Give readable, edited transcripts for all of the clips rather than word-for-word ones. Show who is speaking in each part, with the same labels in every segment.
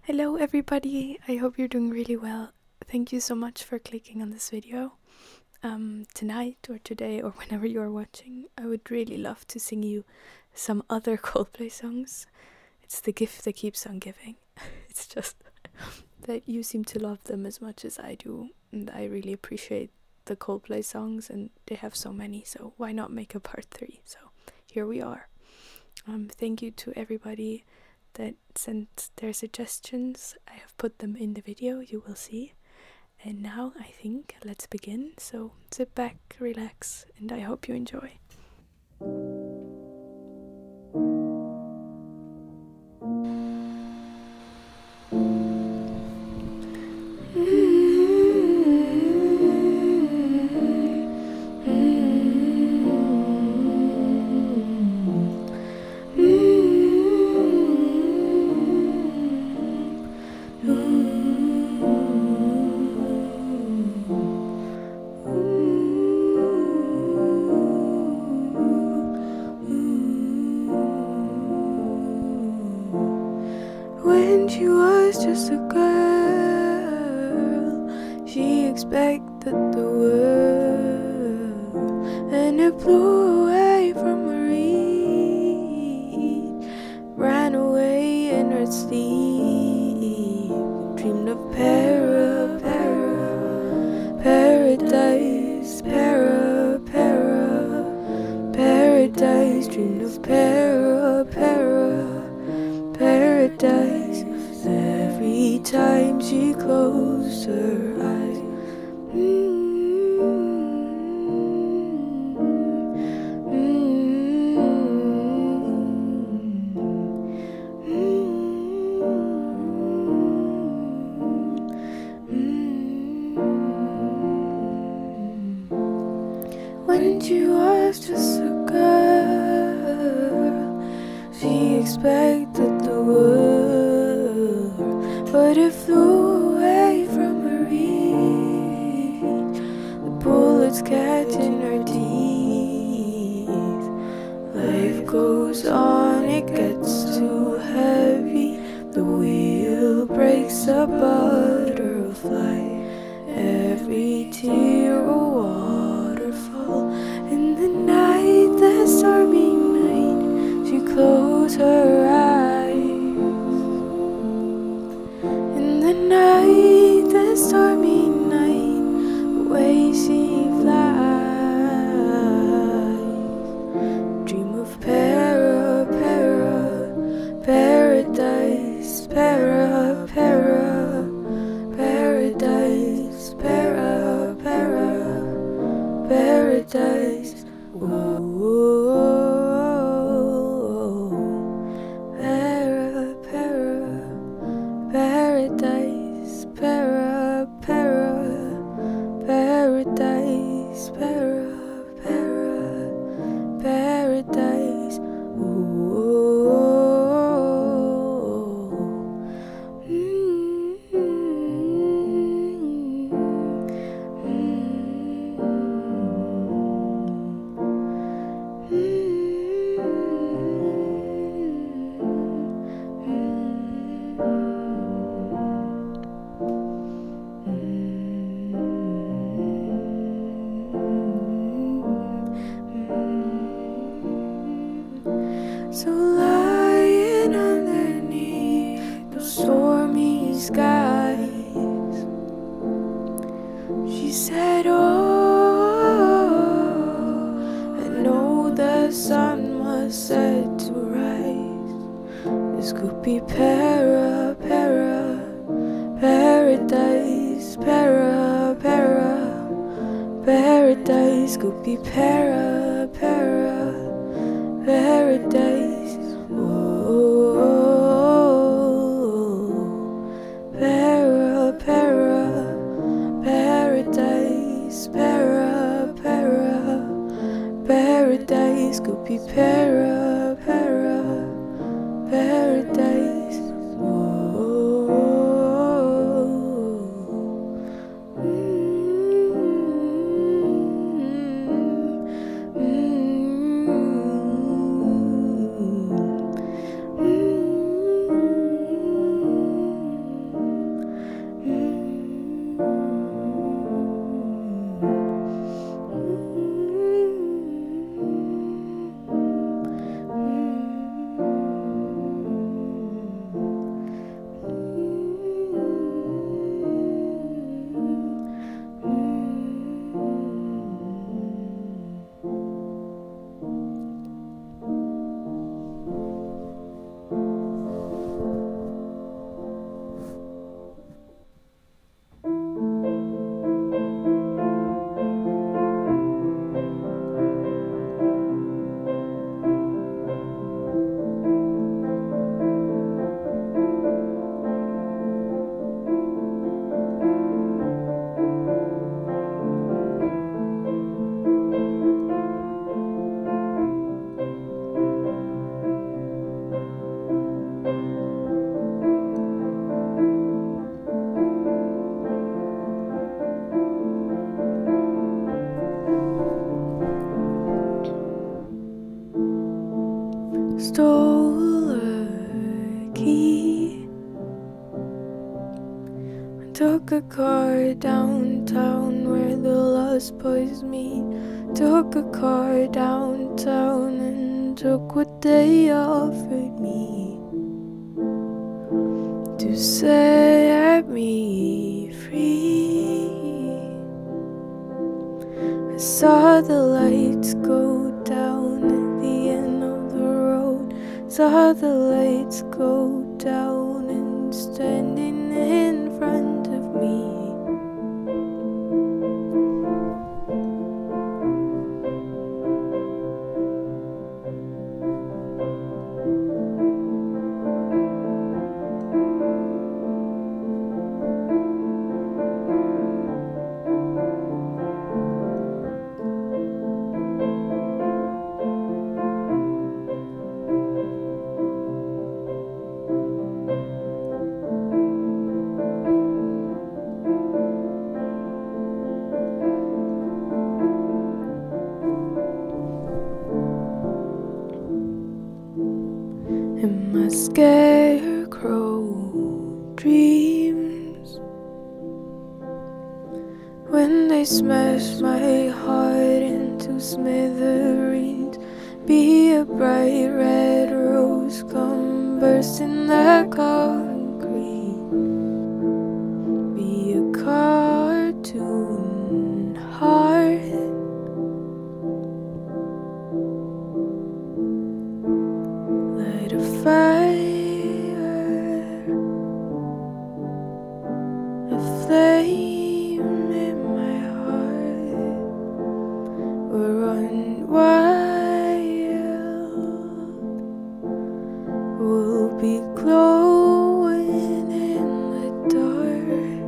Speaker 1: Hello everybody, I hope you're doing really well. Thank you so much for clicking on this video. Tonight or today or whenever you are watching, I would really love to sing you some other Coldplay songs. It's the gift that keeps on giving. It's just that you seem to love them as much as I do, and I really appreciate the Coldplay songs, and they have so many, so why not make a part 3? So here we are. Thank you to everybody that sent their suggestions. I have put them in the video, you will see. And now I think let's begin. So sit back, relax, and I hope you enjoy. When she was just a girl, she expected the world, and it flew away from her reach, ran away in her sleep, dreamed of paradise, paradise, dreamed of paradise. Every time she closed her eyes, when she was just a girl, she expected the world, but it flew away from her reach, the bullets catching her teeth. Life goes on, it gets too heavy, the wheel breaks a butterfly, every tear a waterfall. In the night, the stormy night, she closed her eyes. In the night, the stormy night, away she flies. Dream of paradise, paradise, paradise. Paradise, paradise, paradise. So lying underneath the stormy skies, she said, oh, I know the sun must set to rise. This could be paradise, paradise, could be paradise. Oh, paradise, paradise, could be paradise. stole a key. I took a car downtown where the lost boys meet. Took a car downtown and took what they offered me to set me free. I saw the lights go down at the end of the road. Saw the lights go down and standing in front of me. In my scarecrow dreams, when they smash my heart into smithereens, be a bright red rose come bursting the concrete, be a cartoon heart. Light a fire, a flame in my heart. We'll run wild, we'll be glowing in the dark.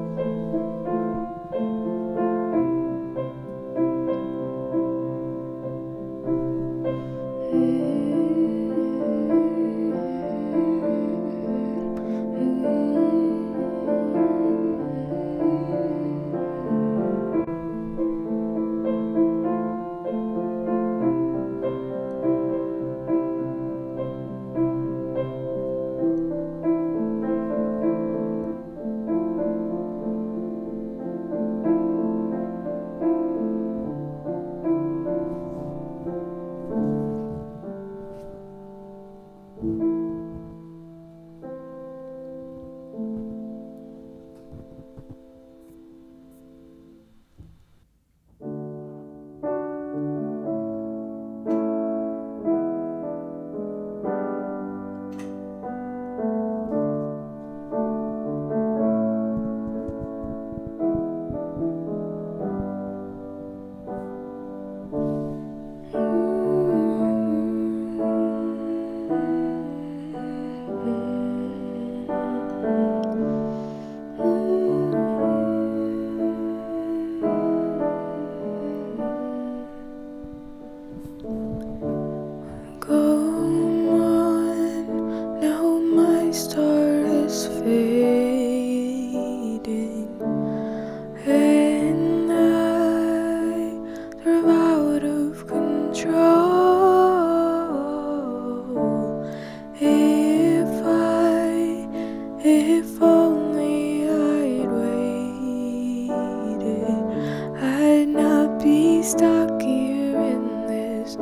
Speaker 1: Stuck here in this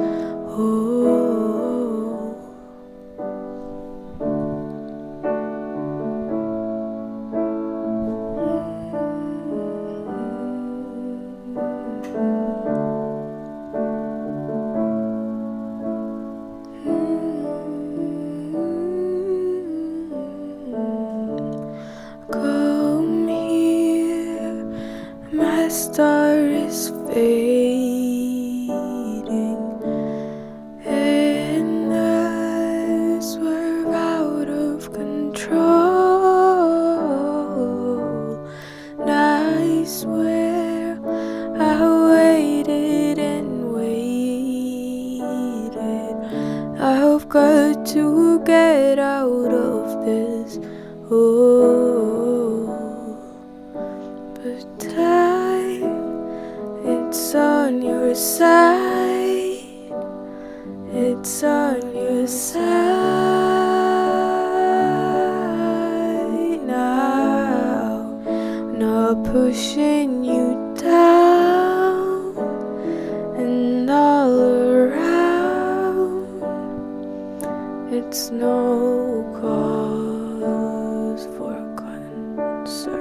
Speaker 1: hole. Come here, my star is fading, and I swerve out of control. And I swear I waited and waited. I've got to get out of this hole, but time, it's on your side, it's on your side now, not pushing you down and all around. It's no cause for concern.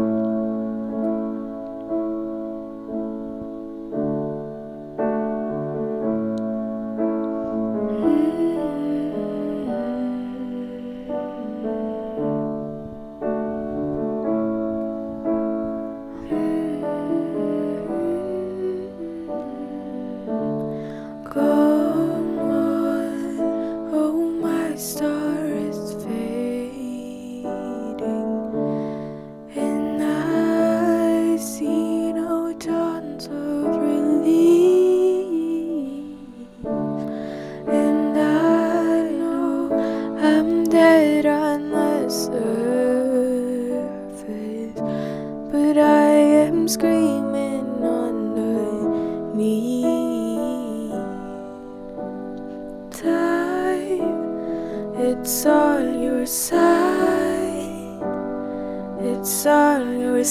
Speaker 1: Come on, oh my star is fading, and I see no chance of relief, and I know I'm dead on the surface, but I am screaming underneath. It's on your side, it's on your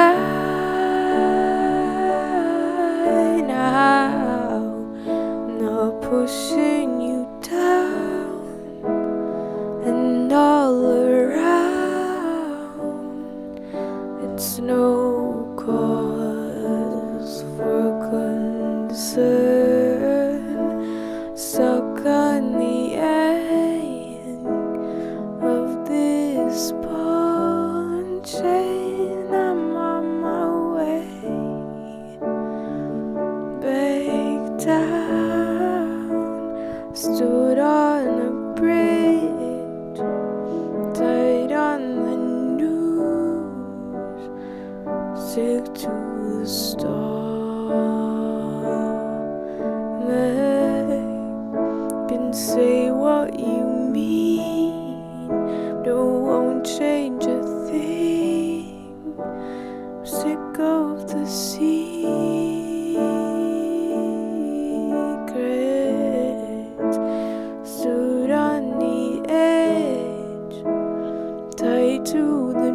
Speaker 1: side now, not pushing you down and all around. It's no cause for concern, stuck on the end of this bond chain. I'm on my way back down, stood on a bridge, tied on the news, sick to the stomach. Can say what you mean, but it won't change a thing. I'm sick of the secrets, stood on the edge, tied to the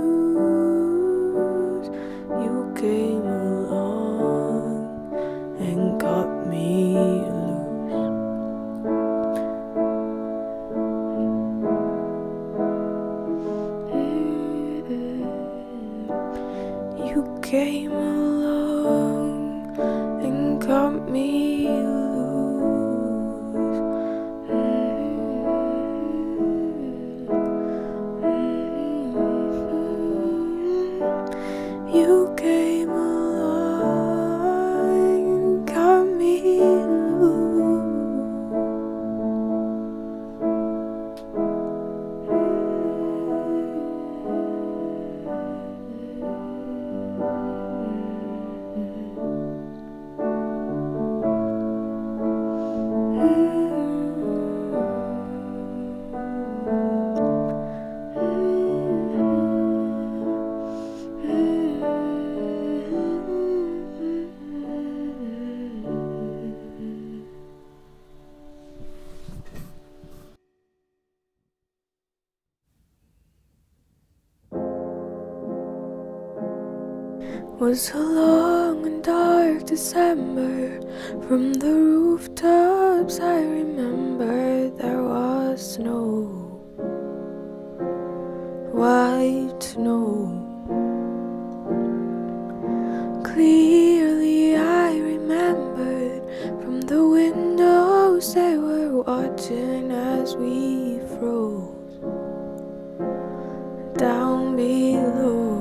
Speaker 1: news. You came along and got me loose. You came along and got me loose. You came along and got me loose. Was a long and dark December. From the rooftops I remember there was snow, white snow. Clearly I remembered from the windows they were watching as we froze down below.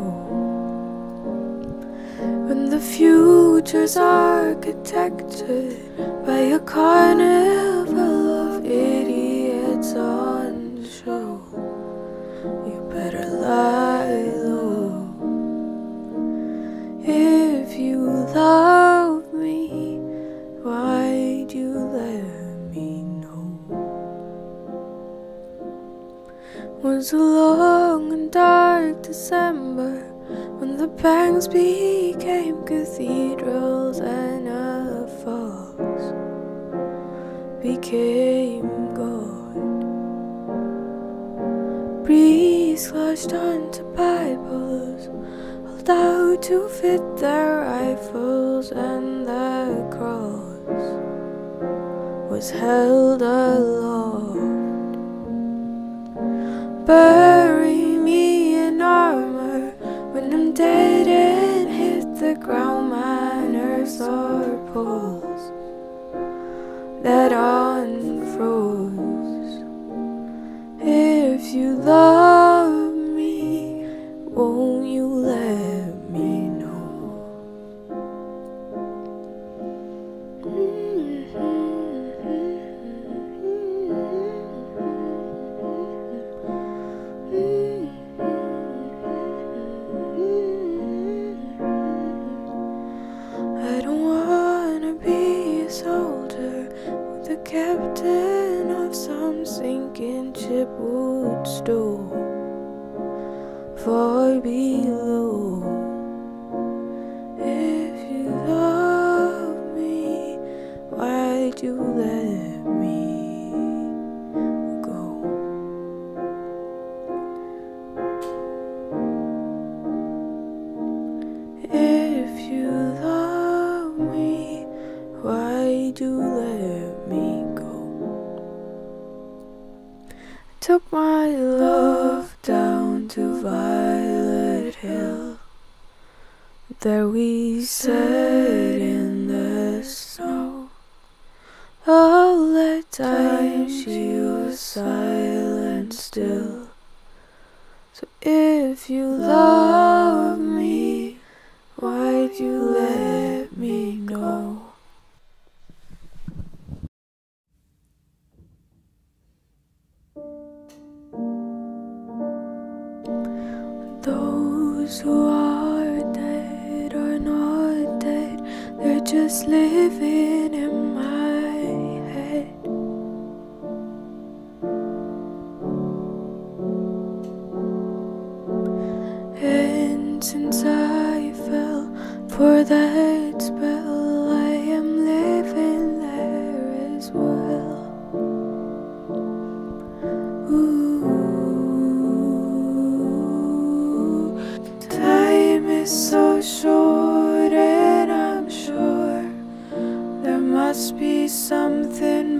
Speaker 1: When the future's architected by a carnival of idiots on show, you better lie low. If you love me, why'd you let me know? Was a long and dark December when the banks became cathedrals and a fox became gold. trees clutched onto Bibles, held out to fit their rifles, and the cross was held aloft. Bury me in armor when I'm dead and hit the ground. My nerves are pulls that unfroze. If you love me, won't you let me know? I don't wanna be a soldier with the captain of some sinking ship would stow far below. If you love me, why'd you let me go? If you love me, why'd you let me go? Took my love down to Violet Hill. There we sat in the snow. All that time she was silent still. So if you love me, why'd you let me go? Those who are dead are not dead, they're just living in my head. And since I fell for that spell, I am living there as well. Time is so short, and I'm sure there must be something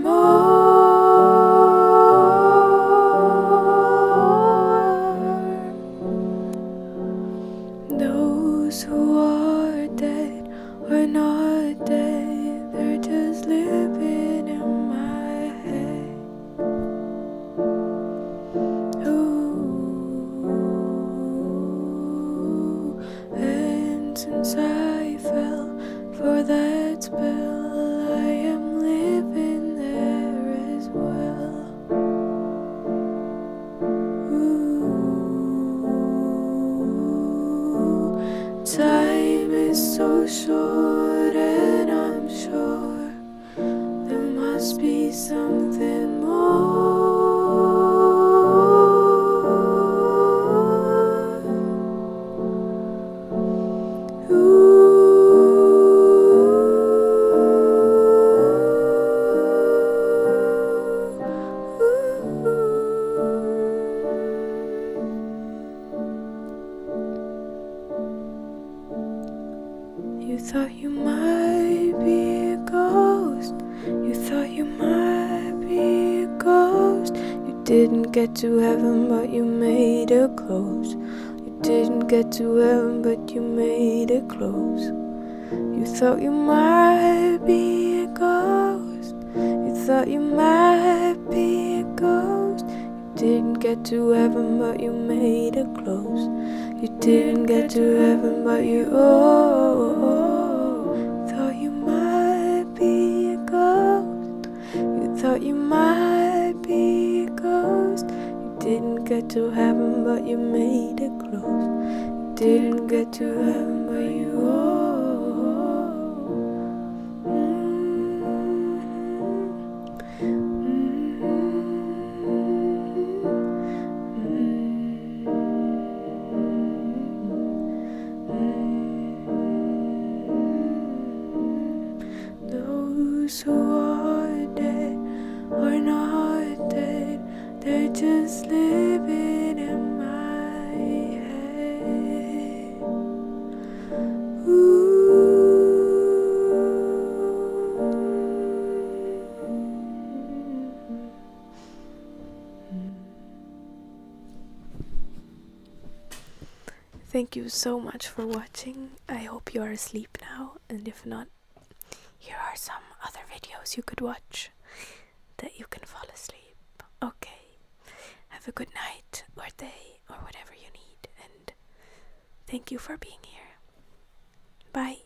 Speaker 1: more. Those who are dead are not dead, they're just living in my head. And since I fell for that spell, I am living there as well. Time is so short, and I'm sure there must be something more. You thought you might be a ghost. You thought you might be a ghost. You didn't get to heaven, but you made it close. You didn't get to heaven, but you made it close. You thought you might be a ghost. You thought you might be a ghost. You didn't get to heaven, but you made it close. You didn't get to heaven, but you thought you might be a ghost. You thought you might be a ghost. You didn't get to heaven, but you made it close. You didn't get to heaven, but you Those who are dead are not dead, they're just living in Thank you so much for watching. I hope you are asleep now, and if not, here are some other videos you could watch that you can fall asleep. Okay, have a good night or day or whatever you need, and thank you for being here. Bye.